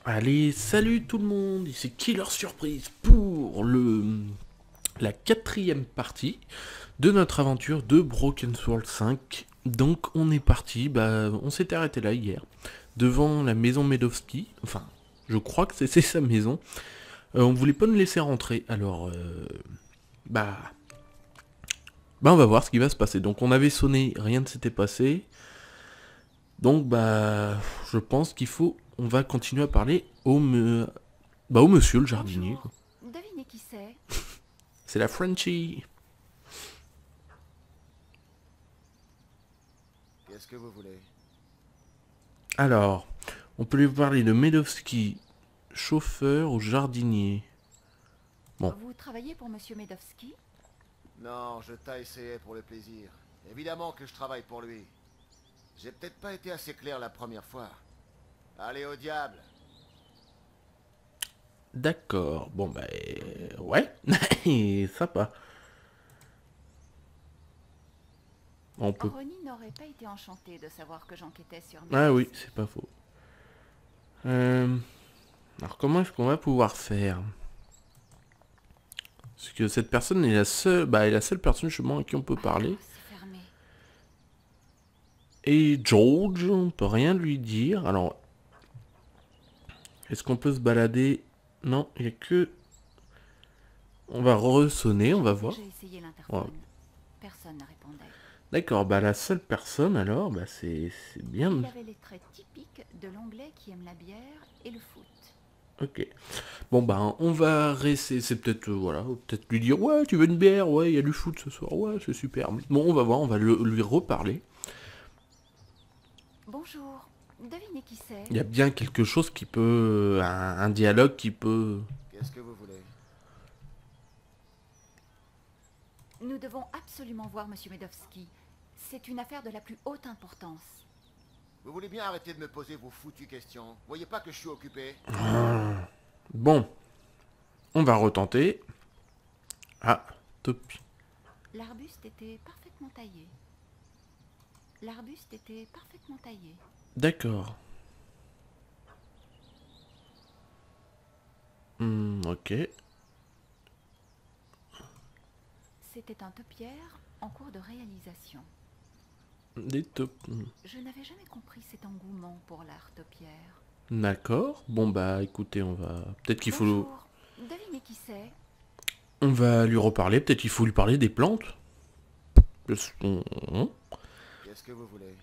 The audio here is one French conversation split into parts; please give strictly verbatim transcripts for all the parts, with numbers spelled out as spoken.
Allez, salut tout le monde, ici Killer Surprise pour le la quatrième partie de notre aventure de Broken Sword cinq. Donc on est parti, bah on s'était arrêté là hier, devant la maison Medowski, enfin je crois que c'est sa maison. Euh, on voulait pas nous laisser rentrer, alors euh, bah bah on va voir ce qui va se passer. Donc on avait sonné, rien ne s'était passé. Donc bah je pense qu'il faut, on va continuer à parler au me... bah au monsieur le jardinier. Bonjour. Devinez qui c'est? C'est la Frenchie. Qu'est-ce que vous voulez? Alors, on peut lui parler de Medowski, chauffeur ou jardinier. Bon, Vous travaillez pour Monsieur Medowski? Non, je taille ses haies pour le plaisir. Évidemment que je travaille pour lui. J'ai peut-être pas été assez clair la première fois. Allez au diable! d'accord. Bon bah euh, ouais, sympa. On peut. Ronnie n'aurait pas été enchanté de savoir que j'enquêtais sur Ah oui, Medowski. c'est pas faux. Euh, Alors comment est-ce qu'on va pouvoir faire? Parce que cette personne est la seule, bah est la seule personne justement à qui on peut Ah, parler. c'est fermé. Et George, on peut rien lui dire. Alors, est-ce qu'on peut se balader? Non, il n'y a que... On va ressonner, on va voir. J'ai essayé Ouais. l'interphone. Personne ne répondait. D'accord, bah la seule personne alors, bah c'est c'est bien. Il avait les traits typiques de l'anglais qui aime la bière et le foot. Ok. Bon bah on va rester, c'est peut-être, euh, voilà, peut-être lui dire, ouais, tu veux une bière, ouais, il y a du foot ce soir, ouais, c'est super. Bon, on va voir, on va le- lui reparler. Bonjour. Devinez qui c'est? Il y a bien quelque chose qui peut, un, un dialogue qui peut... Qu'est-ce que vous voulez? Nous devons absolument voir Monsieur Medowski. C'est une affaire de la plus haute importance. Vous voulez bien arrêter de me poser vos foutues questions? Voyez pas que je suis occupé? Bon, on va retenter. Ah, top. L'arbuste était parfaitement taillé. L'arbuste était parfaitement taillé. D'accord. Hmm, ok. C'était un topiaire en cours de réalisation. Des top. Je n'avais jamais compris cet engouement pour l'art topiaire. D'accord. Bon bah écoutez, on va... Peut-être qu'il faut... Bonjour. Devinez qui c'est? On va lui reparler, peut-être qu'il faut lui parler des plantes. Parce qu'on- Qu'est-ce que vous voulez?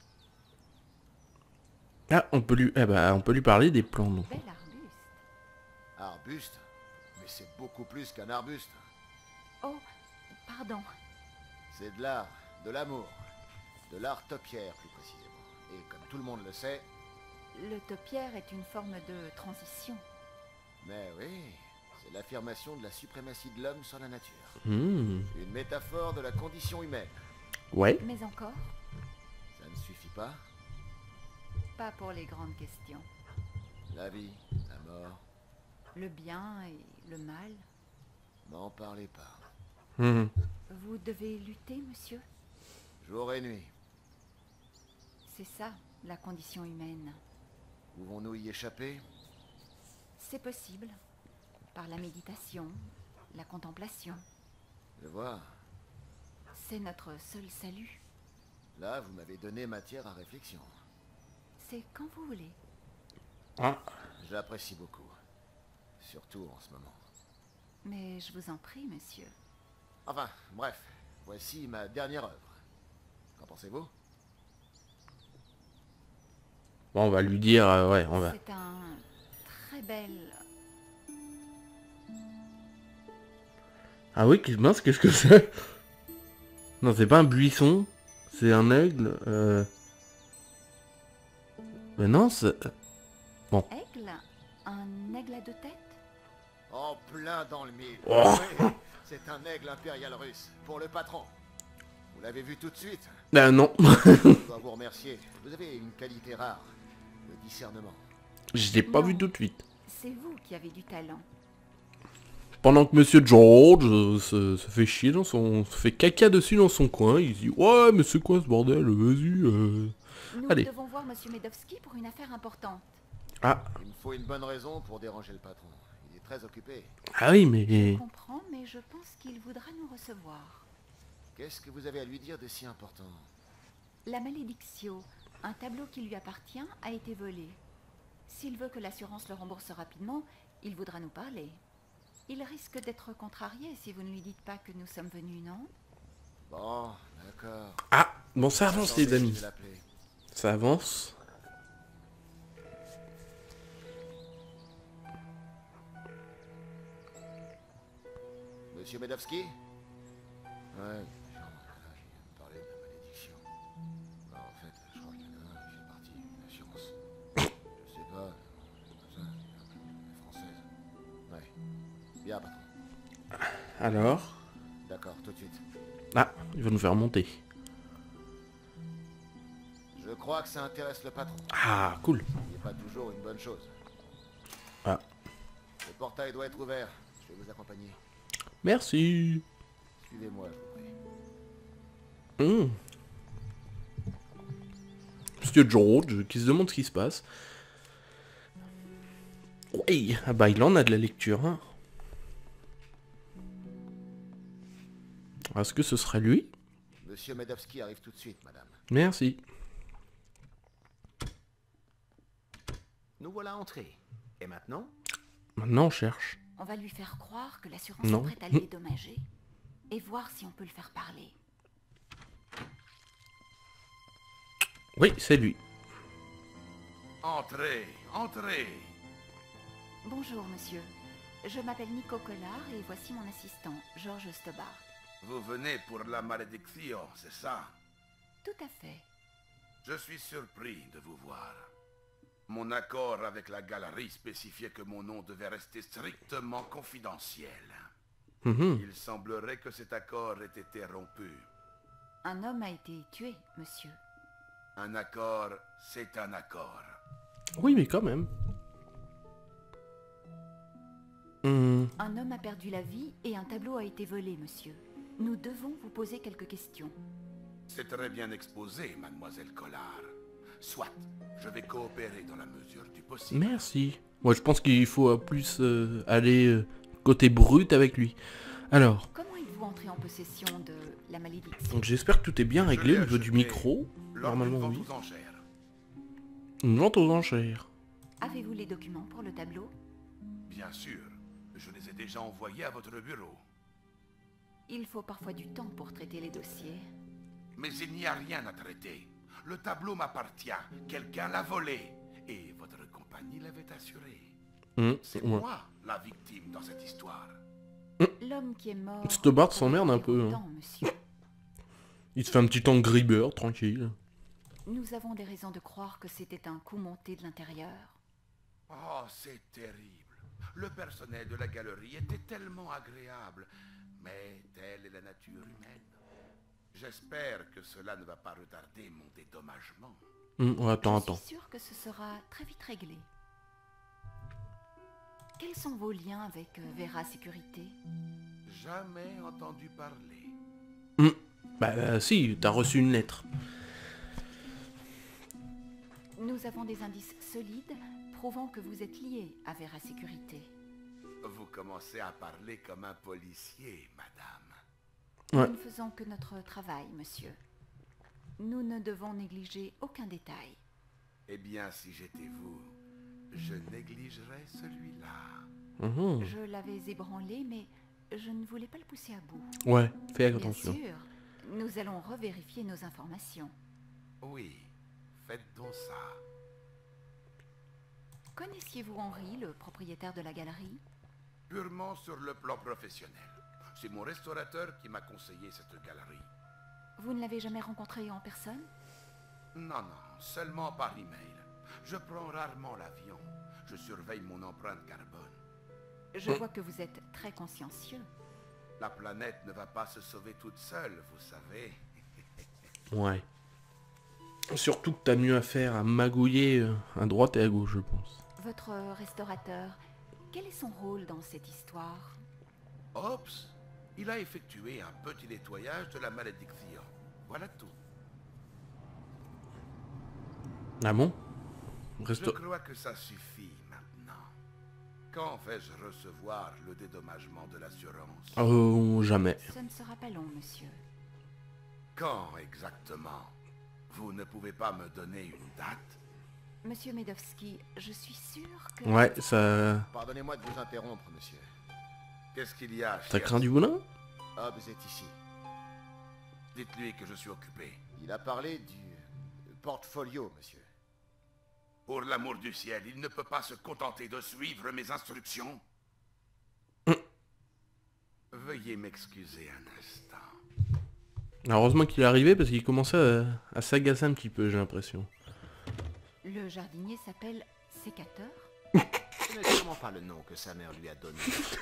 Ah, on peut lui... Eh bah, on peut lui parler des plantes. donc. Bel arbuste. Arbuste? Mais c'est beaucoup plus qu'un arbuste. Oh, pardon. C'est de l'art, de l'amour. De l'art topiaire, plus précisément. Et comme tout le monde le sait, Le topiaire est une forme de transition. mais oui, c'est l'affirmation de la suprématie de l'homme sur la nature. Hmm, Une métaphore de la condition humaine. ouais. Mais encore, Ça ne suffit pas? pas pour les grandes questions. La vie, la mort, Le bien et le mal. n'en parlez pas. Hmm. Vous devez lutter, monsieur. Jour et nuit, C'est ça, la condition humaine. pouvons-nous y échapper? C'est possible. Par la méditation, la contemplation. Je vois. C'est notre seul salut. Là, vous m'avez donné matière à réflexion. C'est quand vous voulez. Ah, J'apprécie beaucoup. Surtout en ce moment. Mais je vous en prie, monsieur. Enfin, bref, voici ma dernière œuvre. Qu'en pensez-vous? bon, on va lui dire... euh, ouais, on va... C'est un très bel... Ah oui, qu'est- mince, qu'est-ce que c'est? Non, c'est pas un buisson. C'est un aigle. Euh... Mais non, c'est... aigle. Un aigle à deux têtes. En plein dans le mille. Oh. Oui, c'est un aigle impérial russe, pour le patron. Vous l'avez vu tout de suite. Ah non. Je dois vous remercier. Vous avez une qualité rare, le discernement. Je l'ai pas Non. vu tout de suite. C'est vous qui avez du talent. Pendant que Monsieur George euh, se, se fait chier dans son... se fait caca dessus dans son coin, il dit « Ouais, mais c'est quoi ce bordel? Vas-y, euh... Nous Allez. devons voir Monsieur Medowski pour une affaire importante. Ah, Il me faut une bonne raison pour déranger le patron. Il est très occupé. Ah oui, Je mais... comprends, mais je pense qu'il voudra nous recevoir. Qu'est-ce que vous avez à lui dire de si important? La Malédictio, un tableau qui lui appartient, a été volé. S'il veut que l'assurance le rembourse rapidement, il voudra nous parler. Il risque d'être contrarié si vous ne lui dites pas que nous sommes venus, non? Bon, d'accord. Ah, bon, ça avance, Attendez, les je amis. vais l'appeler. Ça avance. Monsieur Medovski? Ouais, genre, là, il vient me parler de la malédiction. Bah, en fait, je crois qu'il y en a un qui fait partie d'une assurance. Je sais pas, comme ça, elle est française. Ouais. Bien, patron. Alors... D'accord, tout de suite. Ah, il va nous faire monter. Je crois que ça intéresse le patron. Ah, cool. Ce n'est pas toujours une bonne chose. Ah, Le portail doit être ouvert. Je vais vous accompagner. merci. Suivez-moi, je vous prie. Hmm. Monsieur George, qui se demande ce qui se passe. Oui, ah bah il en a de la lecture, hein. Est-ce que ce serait lui? Monsieur Medovski arrive tout de suite, madame. Merci. Nous voilà entrés. Et maintenant? Maintenant on cherche. On va lui faire croire que l'assurance Non. est prête à le dédommager. Et voir si on peut le faire parler. Oui, c'est lui. Entrez, entrez. Bonjour, monsieur. Je m'appelle Nico Collard et voici mon assistant, Georges Stobart. Vous venez pour la malédiction, c'est ça? Tout à fait. Je suis surpris de vous voir. Mon accord avec la galerie spécifiait que mon nom devait rester strictement confidentiel. Mhm. Il semblerait que cet accord ait été rompu. Un homme a été tué, monsieur. Un accord, c'est un accord. Oui, mais quand même. Hmm. Un homme a perdu la vie et un tableau a été volé, monsieur. Nous devons vous poser quelques questions. C'est très bien exposé, mademoiselle Collard. Soit, je vais coopérer dans la mesure du possible. Merci. Moi, je pense qu'il faut euh, plus euh, aller euh, côté brut avec lui. Alors, Comment êtes-vous entré en possession de la malédiction? donc j'espère que tout est bien Je réglé l'ai au niveau du acheté micro. Lors d'une Normalement, vente oui. aux enchères. Une vente aux enchères. Avez-vous les documents pour le tableau? Bien sûr, je les ai déjà envoyés à votre bureau. Il faut parfois du temps pour traiter les dossiers. Mais il n'y a rien à traiter. Le tableau m'appartient. Quelqu'un l'a volé. Et votre compagnie l'avait assuré. Hmm, C'est ouais. moi la victime dans cette histoire. L'homme qui est mort... Stobart s'emmerde un aurait peu, été hein. autant, monsieur. Il se fait un petit temps de gribeur, tranquille. Nous avons des raisons de croire que c'était un coup monté de l'intérieur. Oh, c'est terrible. Le personnel de la galerie était tellement agréable. Mais telle est la nature humaine. J'espère que cela ne va pas retarder mon dédommagement. Hmm, ouais, attends, Je attends. suis sûre que ce sera très vite réglé. Quels sont vos liens avec euh, Vera Sécurité? Jamais entendu parler. Hmm. Bah euh, si, t'as reçu une lettre. Nous avons des indices solides prouvant que vous êtes lié à Vera Sécurité. Vous commencez à parler comme un policier, madame. Ouais. Nous ne faisons que notre travail, monsieur. Nous ne devons négliger aucun détail. Eh bien, si j'étais vous, je négligerais celui-là. Mhm. Je l'avais ébranlé, mais je ne voulais pas le pousser à bout. Ouais, fais Bien attention. sûr, nous allons revérifier nos informations. Oui, faites donc ça. Connaissiez-vous Henri, le propriétaire de la galerie? Purement sur le plan professionnel. C'est mon restaurateur qui m'a conseillé cette galerie. Vous ne l'avez jamais rencontré en personne? Non, non, seulement par email. Je prends rarement l'avion. Je surveille mon empreinte carbone. Je vois que vous êtes très consciencieux. La planète ne va pas se sauver toute seule, vous savez. Ouais. Surtout que t'as mieux à faire à magouiller euh, à droite et à gauche, je pense. Votre restaurateur, quel est son rôle dans cette histoire? Oups, il a effectué un petit nettoyage de la malédiction. Voilà tout. Ah bon? Je Resto... crois que ça suffit, maintenant. Quand vais-je recevoir le dédommagement de l'assurance? Oh, jamais. Ce ne sera pas long, monsieur. Quand exactement? Vous ne pouvez pas me donner une date? Monsieur Medovski, je suis sûre que... Ouais, ça... Pardonnez-moi de vous interrompre, monsieur. Qu'est-ce qu'il y a, Ça chef? craint du boulin? Hobbs est ici. Dites-lui que je suis occupé. Il a parlé du euh, portfolio, monsieur. Pour l'amour du ciel, il ne peut pas se contenter de suivre mes instructions. Veuillez m'excuser un instant. Heureusement qu'il est arrivé parce qu'il commençait à, à s'agacer un petit peu, j'ai l'impression. Le jardinier s'appelle sécateur. Ce n'est sûrement pas le nom que sa mère lui a donné.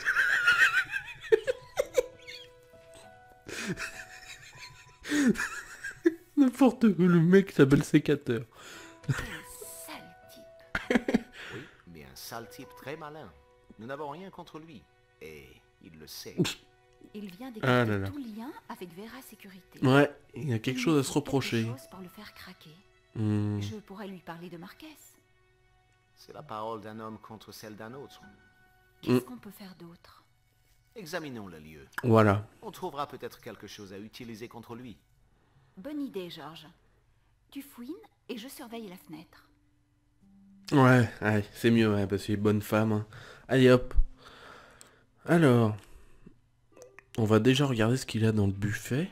N'importe quoi, le mec s'appelle sécateur. Sale type. Oui, mais un sale type très malin. Nous n'avons rien contre lui. Et il le sait. Il vient Ah là d'écarter là. tout lien avec Vera Sécurité. Ouais, il y a quelque Il chose à lui se faut reprocher. quelque chose pour le faire craquer. Hmm. Je pourrais lui parler de Marquez. C'est la parole d'un homme contre celle d'un autre. Qu'est-ce Mm. qu'on peut faire d'autre? Examinons le lieu. Voilà. On trouvera peut-être quelque chose à utiliser contre lui. Bonne idée, Georges. Tu fouines et je surveille la fenêtre. Ouais, ouais, c'est mieux, ouais, parce qu'il est bonne femme. Hein. Allez hop. Alors, on va déjà regarder ce qu'il a dans le buffet.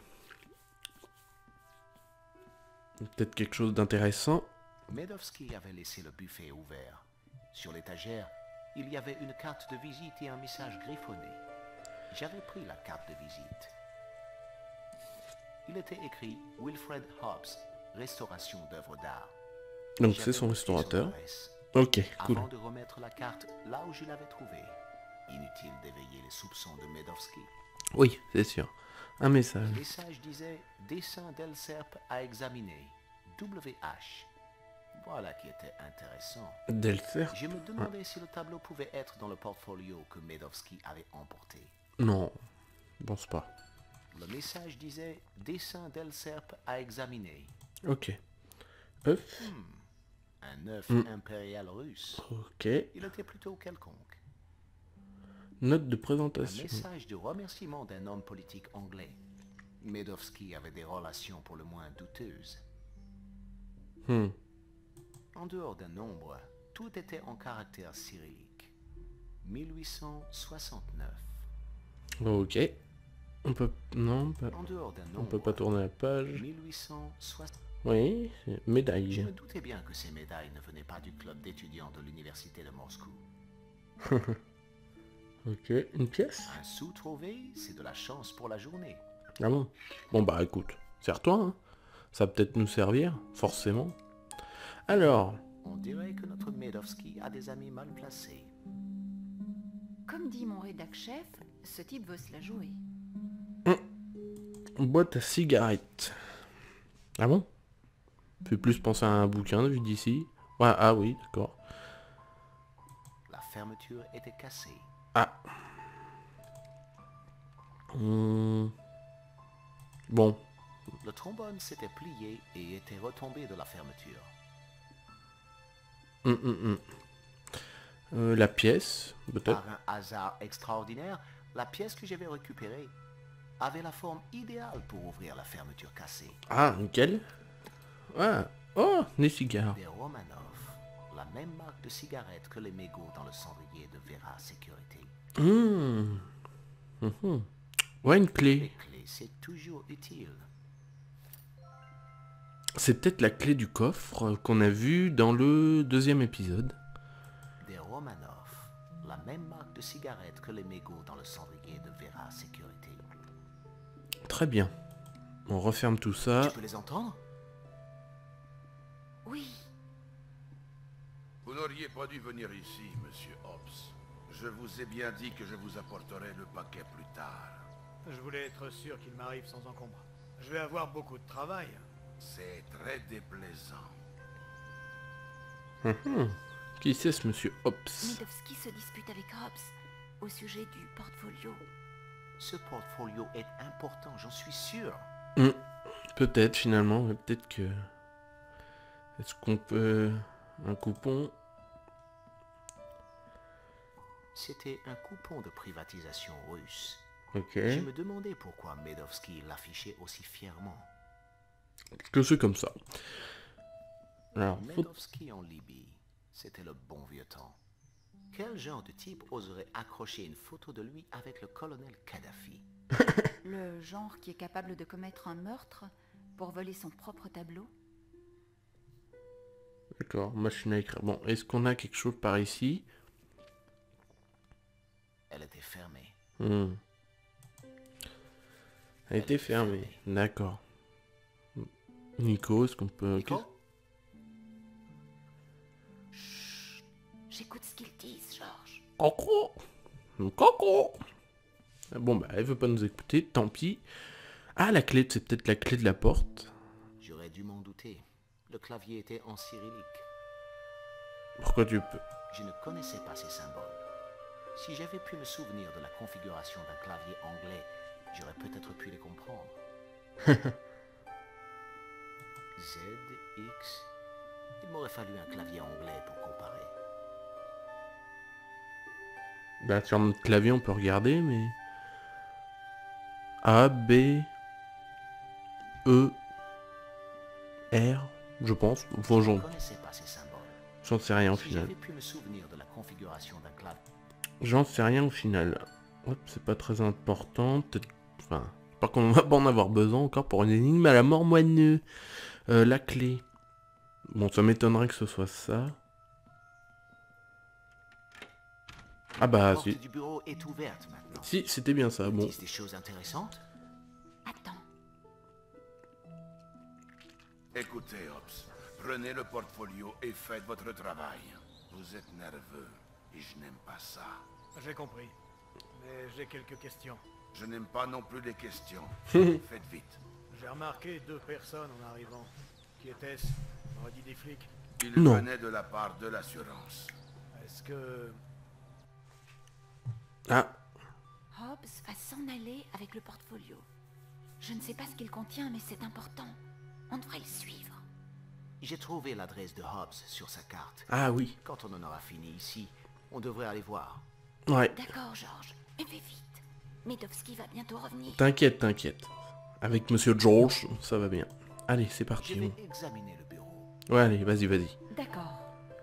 Peut-être quelque chose d'intéressant. Medovski avait laissé le buffet ouvert. Sur l'étagère, il y avait une carte de visite et un message griffonné. J'avais pris la carte de visite. Il était écrit Wilfred Hobbs, restauration d'œuvres d'art. Donc J'avais c'est son noté restaurateur. adresse. Ok, cool. Avant de remettre la carte là où je l'avais trouvée. Inutile d'éveiller les soupçons de Medovski. Oui, c'est sûr. Un message. Le message disait Dessin d'Elserp à examiner. W H. Voilà qui était intéressant. Delcer? Je me demandais si le tableau pouvait être dans le portfolio que Medovski avait emporté. Non, je pense pas. Le message disait Dessin d'Elserp à examiner. Ok. Œuf. Un œuf Mm. impérial russe. Ok. Il était plutôt quelconque. Note de Un présentation. message de remerciement d'un homme politique anglais. Medovski avait des relations pour le moins douteuses. Hmm. En dehors d'un nombre, tout était en caractère cyrillique. mille huit cent soixante-neuf. Ok. On peut... Non, on peut... En dehors d'un on nombre, peut pas tourner la page. mille huit cent soixante. Oui, c'est Je médaille. me doutais bien que ces médailles ne venaient pas du club d'étudiants de l'université de Moscou. Ok, une pièce? Un sou trouvé, c'est de la chance pour la journée. Ah bon? Bon bah écoute, sers-toi, hein. Ça va peut-être nous servir, forcément. Alors, On dirait que notre Medovski a des amis mal placés. Comme dit mon rédac chef, ce type veut se la jouer. boîte à cigarettes. Ah bon? Fait plus penser à un bouquin vu d'ici. Ouais, ah oui, d'accord. La fermeture était cassée. Ah. Hmm. Bon. Le trombone s'était plié et était retombé de la fermeture. Hum, hum, hum. Euh, la pièce, peut-être. Par un hasard extraordinaire, la pièce que j'avais récupérée avait la forme idéale pour ouvrir la fermeture cassée. Ah, nickel. Ah. Oh, des cigares. Des Romanov, la même marque de cigarettes que les mégots dans le cendrier de Vera Sécurité. Hum. Hum, hum. Ouais, une Les clé. clés, c'est toujours utile. C'est peut-être la clé du coffre qu'on a vu dans le deuxième épisode. Des Romanov, la même marque de cigarettes que les mégots dans le cendrier de Vera Sécurité. Très bien. On referme tout ça. Tu peux les entendre? Oui, Vous n'auriez pas dû venir ici, monsieur Hobbs. Je vous ai bien dit que je vous apporterai le paquet plus tard. Je voulais être sûr qu'il m'arrive sans encombre. Je vais avoir beaucoup de travail. C'est très déplaisant. Hum, hum. Qui c'est ce monsieur Hobbs? Medovski se dispute avec Hobbs au sujet du portfolio. Ce portfolio est important, j'en suis sûr. Hum. Peut-être finalement, mais peut-être que... Est-ce qu'on peut... Un coupon? C'était un coupon de privatisation russe. Ok. Je me demandais pourquoi Medovski l'affichait aussi fièrement. Que c'est comme ça. Alors, faut... Medovski en Libye, c'était le bon vieux temps. Quel genre de type oserait accrocher une photo de lui avec le colonel Kadhafi? Le genre qui est capable de commettre un meurtre pour voler son propre tableau? D'accord, machine à écrire. Bon, est-ce qu'on a quelque chose par ici? Elle était fermée. Hmm. Elle était fermée. D'accord. Nico, est-ce qu'on peut... Nico? J'écoute ce qu'ils disent, Georges. Coco. Coco. Bon, bah, elle veut pas nous écouter, tant pis. Ah, la clé, c'est peut-être la clé de la porte. J'aurais dû m'en douter. Le clavier était en cyrillique. Pourquoi tu peux... Je ne connaissais pas ces symboles. Si j'avais pu me souvenir de la configuration d'un clavier anglais, j'aurais peut-être pu les comprendre. Z, X... Il m'aurait fallu un clavier anglais pour comparer. Bah, sur notre clavier, on peut regarder, mais... A, B... E... R... Je pense. Enfin, Je ne j'en... connaissais pas ces symboles. J'en sais rien au Si final. j'avais pu me souvenir de la configuration d'un clavier... J'en sais rien au final. Hop, c'est pas très important. Peut-être... Enfin... Par contre, on va pas en avoir besoin encore pour une énigme à la mort moineux. Euh, la clé. Bon, ça m'étonnerait que ce soit ça. Ah bah, La porte si. du bureau est ouverte maintenant. Si, c'était bien ça, bon. Disent des choses intéressantes? Attends, Écoutez, Hobbs, prenez le portfolio et faites votre travail. Vous êtes nerveux, et je n'aime pas ça. J'ai compris. Mais j'ai quelques questions. Je n'aime pas non plus les questions. Faites vite. J'ai remarqué deux personnes en arrivant. Qui étaient-ce? On aurait dit des flics. Ils Non. venaient de la part de l'assurance. Est-ce que... Ah, Hobbs va s'en aller avec le portfolio. Je ne sais pas ce qu'il contient, mais c'est important. On devrait le suivre. J'ai trouvé l'adresse de Hobbs sur sa carte. ah oui. Quand on en aura fini ici, on devrait aller voir. Ouais. D'accord, Georges, mais fais vite. Medovski va bientôt revenir. T'inquiète, t'inquiète. Avec Monsieur George, ça va bien. Allez, c'est Je parti. vais examiner le bureau. Ouais, allez, vas-y, vas-y. D'accord.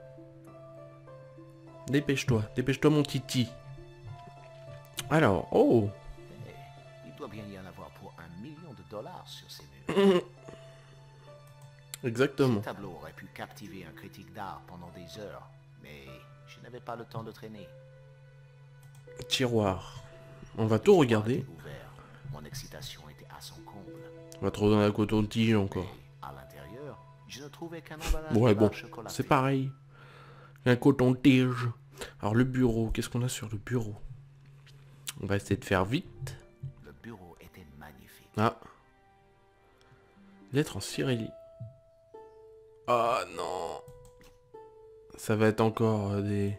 Dépêche-toi, dépêche-toi mon titi. Alors, oh. Eh, il doit bien y en avoir pour un million de dollars sur ces murs. Exactement. Ce tableau aurait pu captiver un critique d'art pendant des heures, mais je n'avais pas le temps de traîner. Tiroir. On va tout regarder. Ouvert. Mon excitation était à son comble. On va trouver dans la coton-tige encore. Et à l'intérieur, je ne trouvais qu'un emballage Ouais, de bon, barres chocolatées. c'est pareil. Un coton-tige. Alors, le bureau, qu'est-ce qu'on a sur le bureau? On va essayer de faire vite. Le bureau était magnifique. Ah. Lettre en cyrillique. Ah non. Ça va être encore euh, des...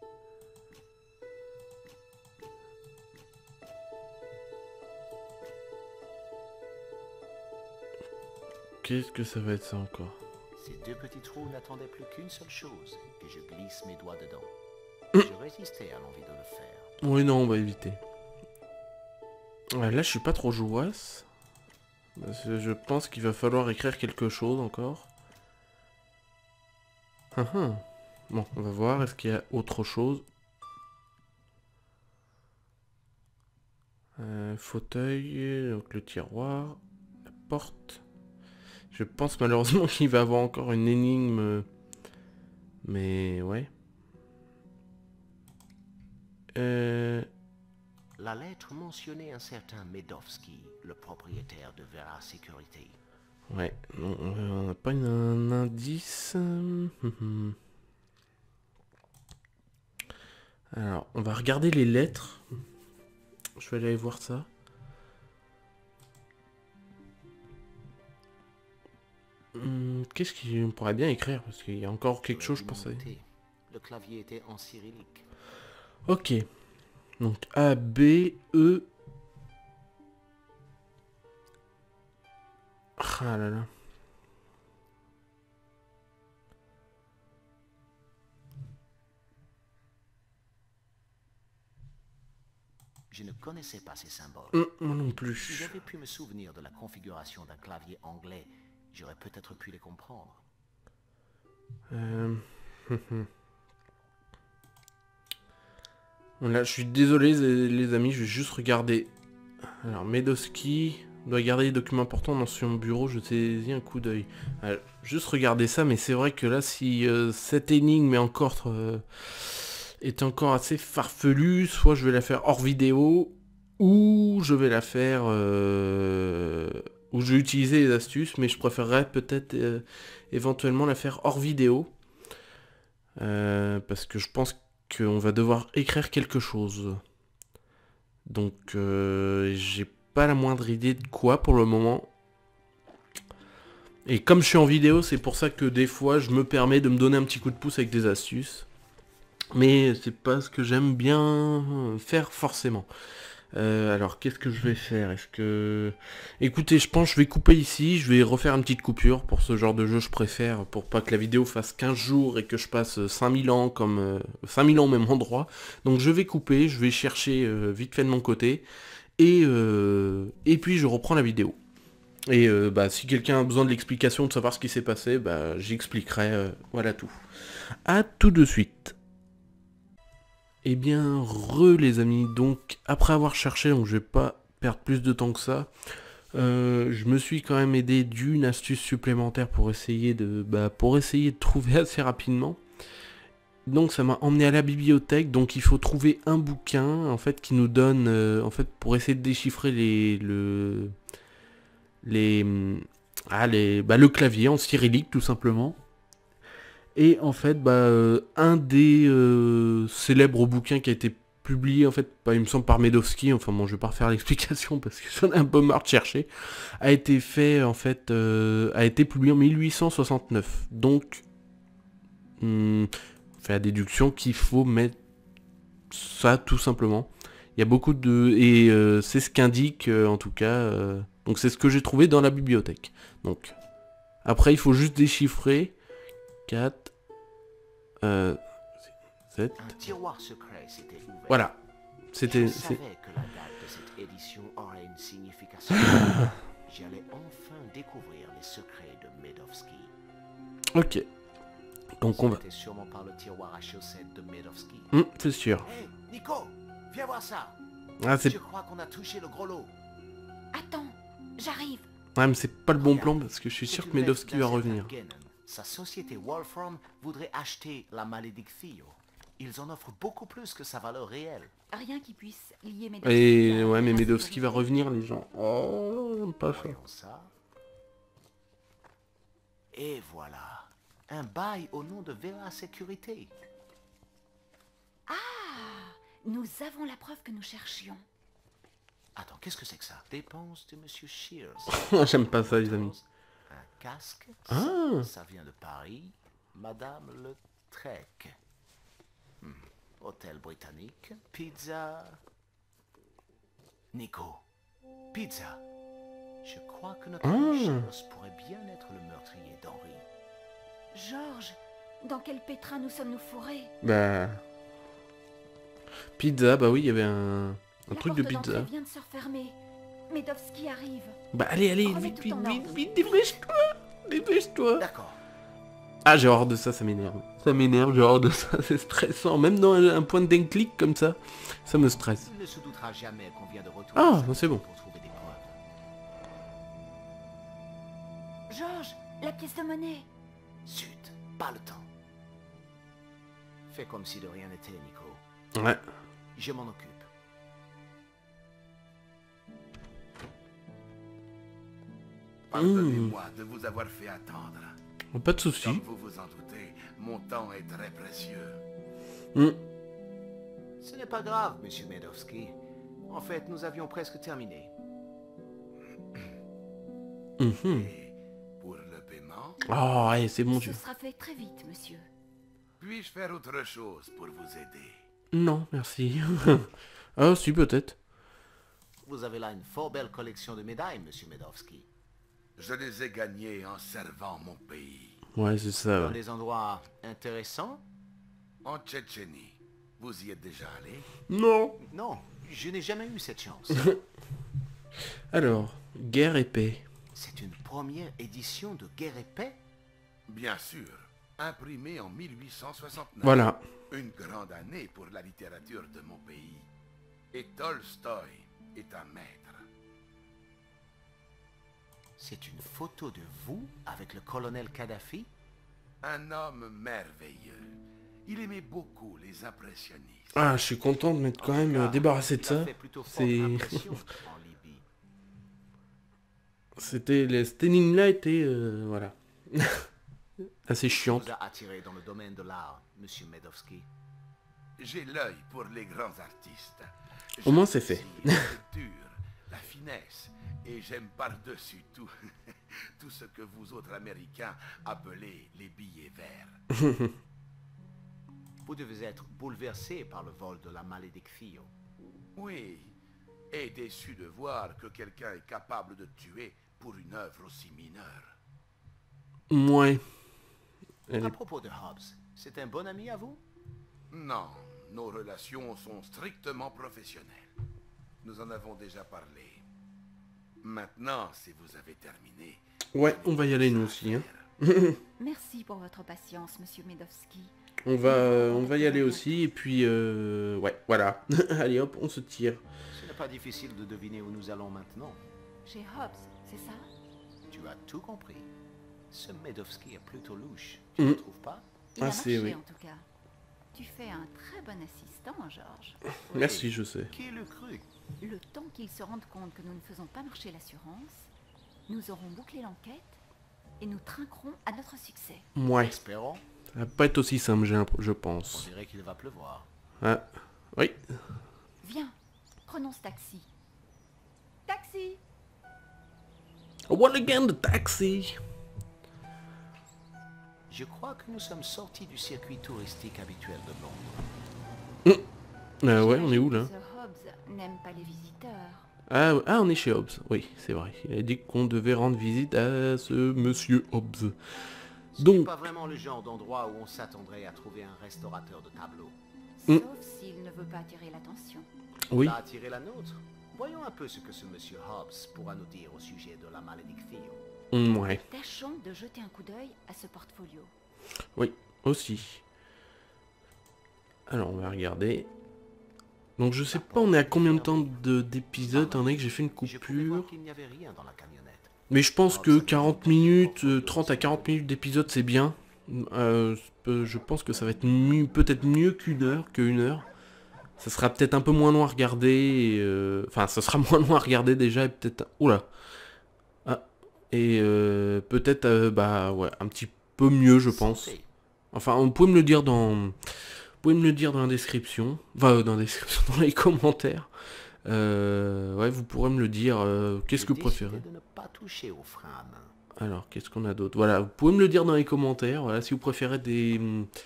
Qu'est-ce que ça va être ça encore? Ces deux petits trous n'attendaient plus qu'une seule chose, que je glisse mes doigts dedans. Je résistais à l'envie de le faire. Oui, non, on va éviter. Ouais, là, je suis pas trop jouasse. Parce que je pense qu'il va falloir écrire quelque chose encore. Hum, hum. Bon, on va voir. Est-ce qu'il y a autre chose? Euh, fauteuil, donc le tiroir, la porte. Je pense malheureusement qu'il va avoir encore une énigme. Mais ouais. Euh... La lettre mentionnait un certain Medovski, le propriétaire de Vera Sécurité. Ouais, non, on n'a pas une- un indice. Hum, hum. Alors, on va regarder les lettres. Je vais aller voir ça. Hum, Qu'est-ce qu'on pourrait bien écrire? Parce qu'il y a encore quelque chose, je J'aurais dû m'en pensais. douter. Le clavier était en cyrillique. Ok. Donc A, B, E. Ah là là. Je ne connaissais pas ces symboles. Hum, moi non Si plus. j'avais pu me souvenir de la configuration d'un clavier anglais, j'aurais peut-être pu les comprendre. Euh... hum, hum. Bon, là, je suis désolé les les amis, je vais juste regarder. Alors, Medowski doit garder les documents importants dans son bureau, je saisis un coup d'œil. Alors, juste regarder ça, mais c'est vrai que là, si euh, cette énigme est encore, euh, est encore assez farfelue, soit je vais la faire hors vidéo, ou je vais la faire... Euh, ou je vais utiliser les astuces, mais je préférerais peut-être euh, éventuellement la faire hors vidéo. Euh, parce que je pense qu'on va devoir écrire quelque chose. Donc euh, j'ai pas la moindre idée de quoi pour le moment. Et comme je suis en vidéo, c'est pour ça que des fois je me permets de me donner un petit coup de pouce avec des astuces. Mais c'est pas ce que j'aime bien faire forcément. Euh, alors qu'est-ce que je vais faire? Est-ce que... Écoutez, je pense que je vais couper ici, je vais refaire une petite coupure. Pour ce genre de jeu, je préfère, pour pas que la vidéo fasse quinze jours et que je passe cinq mille ans comme... Euh, cinq mille ans au même endroit. Donc je vais couper, je vais chercher euh, vite fait de mon côté. Et, euh, et puis je reprends la vidéo. Et euh, bah, si quelqu'un a besoin de l'explication, de savoir ce qui s'est passé, bah, j'expliquerai, euh, voilà tout. À tout de suite. Eh bien, re les amis, donc après avoir cherché, donc je vais pas perdre plus de temps que ça, euh, je me suis quand même aidé d'une astuce supplémentaire pour essayer de, bah, pour essayer de trouver assez rapidement. Donc ça m'a emmené à la bibliothèque, donc il faut trouver un bouquin en fait qui nous donne, euh, en fait pour essayer de déchiffrer les, le, les, ah, les, bah, le clavier en cyrillique tout simplement. Et en fait, bah, euh, un des euh, célèbres bouquins qui a été publié, en fait, bah, il me semble par Medowski, enfin bon, je vais pas refaire l'explication parce que j'en ai un peu marre de chercher, a été fait, en fait, euh, a été publié en mille huit cent soixante-neuf. Donc, hum, on fait la déduction qu'il faut mettre ça tout simplement. Il y a beaucoup de... Et euh, c'est ce qu'indique, euh, en tout cas, euh, donc c'est ce que j'ai trouvé dans la bibliothèque. Donc, après, il faut juste déchiffrer... quatre, euh, sept... Un tiroir secret s'était ouvert. Voilà. C'était... Je c'est- savais que la date de cette édition aurait une signification. J'allais enfin découvrir les secrets de Medowski. Ok. Donc on va... C'était sûrement par le tiroir à chaussettes de Medowski. Hum, c'est sûr. Hé, Nico, viens voir ça. Ah, c'est... Je crois qu'on a touché le gros lot. Attends, j'arrive. Ouais, mais c'est pas le bon Regarde, plan parce que je suis c'est sûr une que Medowski lettre va d'un certain revenir. Gannon. Sa société Wolfram voudrait acheter la Malédictio. Ils en offrent beaucoup plus que sa valeur réelle. Rien qui puisse lier Medowski Et à ouais, mais la Medowski va sécurité. revenir, les gens. Oh, pas ça. Voyons ça. Et voilà. Un bail au nom de Vera Sécurité. Nous avons la preuve que nous cherchions. Attends, qu'est-ce que c'est que ça? Dépenses de Monsieur Shears. J'aime pas ça, les amis. Un casque. Ah. Ça, ça vient de Paris. Madame Le Trek. Hmm. Hôtel britannique. Pizza. Nico. Pizza. Je crois que notre ami Ah. Shears pourrait bien être le meurtrier d'Henri. Georges, dans quel pétrin nous sommes-nous fourrés? Bah... Pizza, bah oui, il y avait un... Un La truc de porte d'entrée pizza. vient de se refermer. Medowski arrive. Bah allez, allez, Remets vite, tout vite, en vite, ordre. vite, dépêche-toi. Dépêche-toi. D'accord. Ah, j'ai horreur de ça, ça m'énerve. Ça m'énerve, j'ai horreur de ça, c'est stressant. Même dans un point de déclic comme ça, ça me stresse. Il ne se doutera jamais qu'on vient de retourner Ah, sa c'est bon. pour trouver des preuves. Georges, la pièce de monnaie. Zut, pas le temps. Fais comme si de rien n'était, Nico. Ouais. Je m'en occupe. Pardonnez-moi de vous avoir fait attendre. Pas de soucis. Comme vous vous en doutez, mon temps est très précieux. Hmm. Ce n'est pas grave, Monsieur Medowski. En fait, nous avions presque terminé. Mhm. Et pour le paiement, Oh, allez, c'est bon, Ce Dieu. sera fait très vite, monsieur. puis-je faire autre chose pour vous aider? Non, merci. Ah, si, peut-être. Vous avez là une fort belle collection de médailles, Monsieur Medowski. Je les ai gagnés en servant mon pays. Ouais, c'est ça, Dans ouais. des endroits intéressants? En Tchétchénie, vous y êtes déjà allé? Non. Non, Je n'ai jamais eu cette chance. Alors, Guerre et Paix. C'est une première édition de Guerre et Paix? Bien sûr, imprimé en mille huit cent soixante-neuf. Voilà. Une grande année pour la littérature de mon pays. Et Tolstoï est un maître. C'est une photo de vous avec le colonel Kadhafi? Un homme merveilleux. Il aimait beaucoup les impressionnistes. Ah, je suis content de m'être quand En tout même cas, euh, débarrassé de il a ça. fait plutôt forte C'est... impression en Libye. C'était... les- Cette énigme-là était... euh, voilà. Assez Qui chiante. vous a attiré dans le domaine de l'art, monsieur Medovski? J'ai l'œil pour les grands artistes. Au moins, c'est fait. J'apprécie la culture, la finesse, et j'aime par-dessus tout tout ce que vous autres Américains appelez les billets verts. Vous devez être bouleversé par le vol de la Malédiction. Oui, et déçu de voir que quelqu'un est capable de tuer pour une œuvre aussi mineure. Ouais. Elle À est- propos de Hobbes, c'est un bon ami à vous? Non, nos relations sont strictement professionnelles. Nous en avons déjà parlé. Maintenant, si vous avez terminé... Ouais, on va y aller nous aussi. Hein. Merci pour votre patience, monsieur Medovski. On va, euh, on va y aller aussi, et puis... Euh, ouais, voilà. Allez hop, on se tire. Ce n'est pas difficile de deviner où nous allons maintenant. Chez Hobbes, c'est ça? Tu as tout compris. Ce Medovski est plutôt louche. Tu Mhm. ne trouves pas? Il Ah, a c'est- marché oui. en tout cas. Tu fais un très bon assistant, Georges. Merci, je sais. Qui l'eût cru? Le temps qu'ils se rendent compte que nous ne faisons pas marcher l'assurance, nous aurons bouclé l'enquête et nous trinquerons à notre succès. Ouais, Espérons. ça va pas être aussi simple, j'ai un- je On pense. dirait qu'il va pleuvoir. Ah, oui. Viens, prenons ce taxi. Taxi! What again, the taxi? Je crois que nous sommes sortis du circuit touristique habituel de Londres. Ah ouais, on est où là? J'imagine que Sir Hobbes n'aime pas les visiteurs. Ah, ah, on est chez Hobbes. Oui, c'est vrai. Il a dit qu'on devait rendre visite à ce monsieur Hobbes. Ce n'est Donc, pas vraiment le genre d'endroit où on s'attendrait à trouver un restaurateur de tableaux. Mm. Sauf s'il ne veut pas attirer l'attention. oui. Ça a attiré la nôtre. Voyons un peu ce que ce monsieur Hobbes pourra nous dire au sujet de la malédiction. Mm, ouais, Tâchons de jeter un coup d'œil à ce portfolio. oui, aussi. Alors, on va regarder. Donc, je sais pas, on est à combien de temps de- d'épisodes, étant donné que j'ai fait une Je pouvais voir coupure. qu'il n'y avait rien dans la camionnette. Mais je pense que quarante minutes, euh, trente à quarante minutes d'épisode, c'est bien. Euh, je pense que ça va être mieux- peut-être mieux qu'une heure, qu'une heure. Ça sera peut-être un peu moins long à regarder. et, euh, Enfin, ça sera moins long à regarder déjà, et peut-être... Oula. Ah. Et euh, peut-être, euh, bah, ouais, un petit peu mieux, je pense. Santé. Enfin, vous pouvez me le dire dans... Vous pouvez me le dire dans la description. Enfin, euh, dans la description, dans les commentaires. Euh, ouais, vous pourrez me le dire. euh, Qu'est-ce J'ai que vous décidé préférez? de ne pas toucher au frein à main. Alors, qu'est-ce qu'on a d'autre? Voilà, vous pouvez me le dire dans les commentaires. Voilà, si vous préférez des,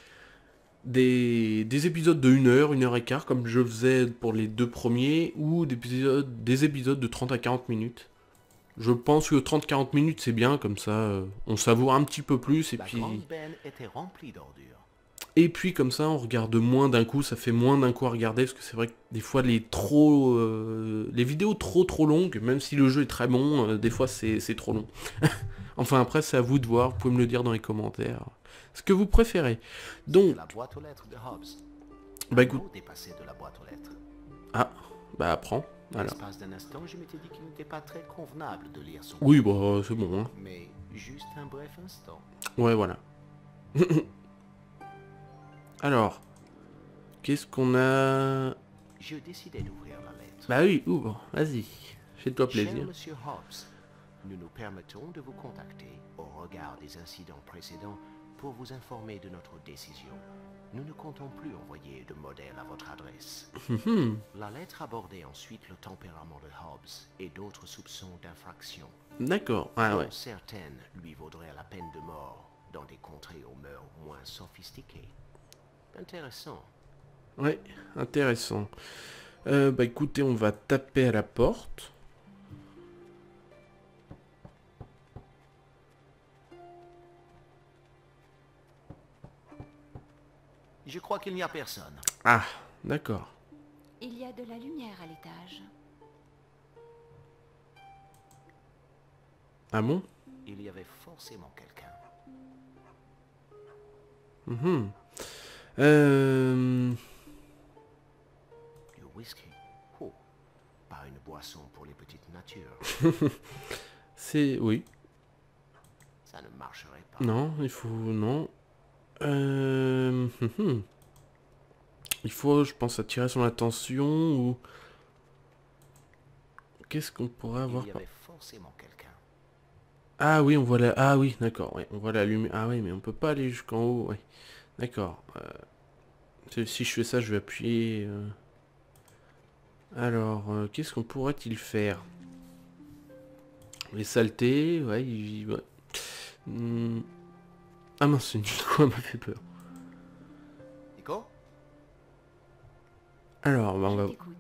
des, des épisodes de une heure, une heure et quart, comme je faisais pour les deux premiers, ou des épisodes, des épisodes de trente à quarante minutes. Je pense que trente à quarante minutes, c'est bien, comme ça, euh, on savoure un petit peu plus, et La puis... grande benne était remplie d'ordures. Et puis comme ça, on regarde moins d'un coup, ça fait moins d'un coup à regarder, parce que c'est vrai que des fois, les trop, euh, les vidéos trop trop longues, même si le jeu est très bon, euh, des fois c'est c'est trop long. Enfin après, c'est à vous de voir, vous pouvez me le dire dans les commentaires, ce que vous préférez. Donc, La boîte aux lettres de Hobbes. bah Un écoute, mot dépassait de la boîte aux lettres. ah, bah apprends, À alors. l'espace d'un instant, je m'étais dit qu'il n'était pas très convenable de lire son... Oui, bah c'est bon, hein. Mais juste un bref instant. Ouais, voilà. Alors, qu'est-ce qu'on a... Je décidai d'ouvrir la lettre. Bah oui, ouvre, vas-y, fais-toi plaisir. Cher Monsieur Hobbes, nous nous permettons de vous contacter au regard des incidents précédents pour vous informer de notre décision. Nous ne comptons plus envoyer de modèle à votre adresse. Hum, La lettre abordait ensuite le tempérament de Hobbes et d'autres soupçons d'infraction. D'accord, ah ouais. dont certaines lui vaudraient la peine de mort dans des contrées aux mœurs moins sophistiquées. Intéressant. Ouais, intéressant. Euh, bah écoutez, on va taper à la porte. Je crois qu'il n'y a personne. Ah, d'accord. Il y a de la lumière à l'étage. Ah bon? Il y avait forcément quelqu'un. Mhm. Euh... Du whisky. Oh, pas une boisson pour les petites natures. C'est... Oui. Ça ne marcherait pas. Non, il faut... Non. Euh... mhm. Il faut, je pense, attirer son attention ou... Qu'est-ce qu'on pourrait avoir? Il y avait forcément quelqu'un. Ah oui, on voit la... Ah oui, d'accord, ouais, on voit la lumière. Ah oui, mais on peut pas aller jusqu'en haut, ouais. D'accord. Euh... Si je fais ça, je vais appuyer... euh. Alors, euh, qu'est-ce qu'on pourrait-il faire? Les saletés, ouais, il... ouais. Hmm. Ah mince, Nico m'a fait peur. Nico? Alors, bah, on Je va... t'écoute.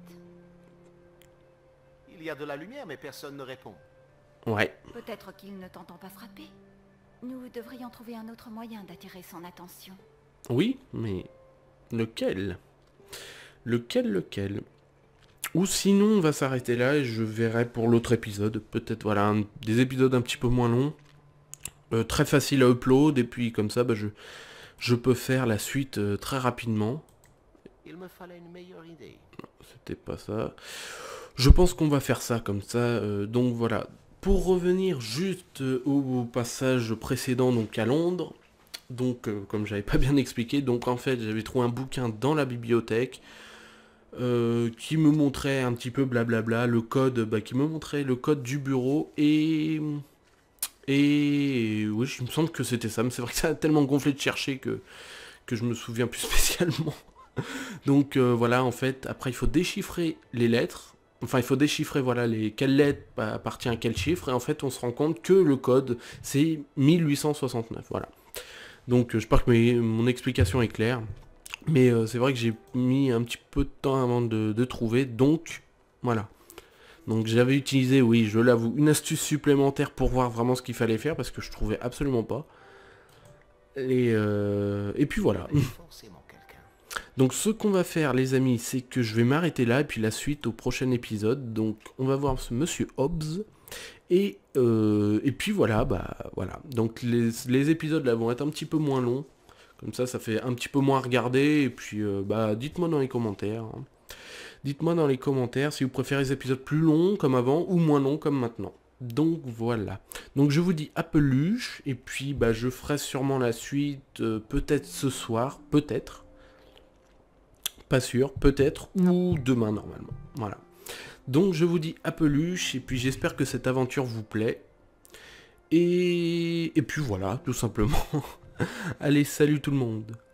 Il y a de la lumière, mais personne ne répond. Ouais. Peut-être qu'il ne t'entend pas frapper. Nous devrions trouver un autre moyen d'attirer son attention. Oui, mais... Lequel? Lequel, lequel? Ou sinon, on va s'arrêter là et je verrai pour l'autre épisode. Peut-être, voilà, un- des épisodes un petit peu moins longs. Euh, très facile à upload, et puis comme ça, bah, je, je peux faire la suite euh, très rapidement. Il me fallait une meilleure idée. C'était pas ça. Je pense qu'on va faire ça comme ça. euh, donc voilà. Pour revenir juste euh, au passage précédent, donc à Londres. Donc, euh, comme j'avais pas bien expliqué, donc en fait, j'avais trouvé un bouquin dans la bibliothèque. Euh, qui me montrait un petit peu blablabla, le code, bah, qui me montrait le code du bureau, et... Et... Oui, il me semble que c'était ça, mais c'est vrai que ça a tellement gonflé de chercher que, que je me souviens plus spécialement. Donc euh, voilà, en fait, après il faut déchiffrer les lettres, enfin il faut déchiffrer, voilà, les, quelle lettre appartient à quel chiffre, et en fait on se rend compte que le code, c'est mille huit cent soixante-neuf, voilà. Donc euh, j'espère que mes, mon explication est claire. Mais euh, c'est vrai que j'ai mis un petit peu de temps avant de, de trouver, donc voilà. Donc j'avais utilisé, oui, je l'avoue, une astuce supplémentaire pour voir vraiment ce qu'il fallait faire, parce que je trouvais absolument pas. Et, euh, et puis voilà. Il y avait forcément quelqu'un. Donc ce qu'on va faire, les amis, c'est que je vais m'arrêter là, et puis la suite au prochain épisode. Donc on va voir ce Monsieur Hobbs. Et, euh, et puis voilà, bah voilà. Donc les, les épisodes là vont être un petit peu moins longs. Comme ça, ça fait un petit peu moins regarder. Et puis, euh, bah, dites-moi dans les commentaires. hein. Dites-moi dans les commentaires si vous préférez les épisodes plus longs comme avant ou moins longs comme maintenant. Donc voilà. Donc je vous dis à peluche. Et puis, bah, je ferai sûrement la suite euh, peut-être ce soir. Peut-être. Pas sûr. Peut-être. Ou demain normalement. Voilà. Donc je vous dis à peluche. Et puis j'espère que cette aventure vous plaît. Et, et puis voilà, tout simplement. Allez, salut tout le monde.